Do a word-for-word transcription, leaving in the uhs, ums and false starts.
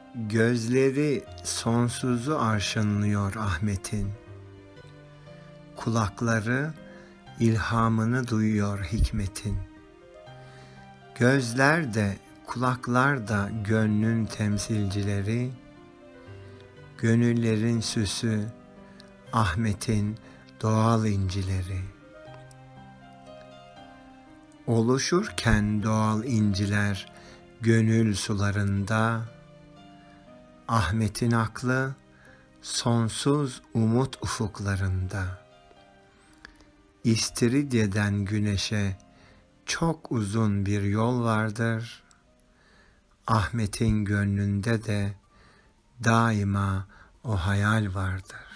Gözleri sonsuzu arşınlıyor Ahmet'in. Kulakları ilhamını duyuyor hikmetin. Gözler de kulaklar da gönlün temsilcileri, gönüllerin süsü Ahmet'in doğal incileri. Oluşurken doğal inciler gönül sularında, Ahmet'in aklı sonsuz umut ufuklarında. İstiridye'den güneşe çok uzun bir yol vardır. Ahmet'in gönlünde de daima o hayal vardır.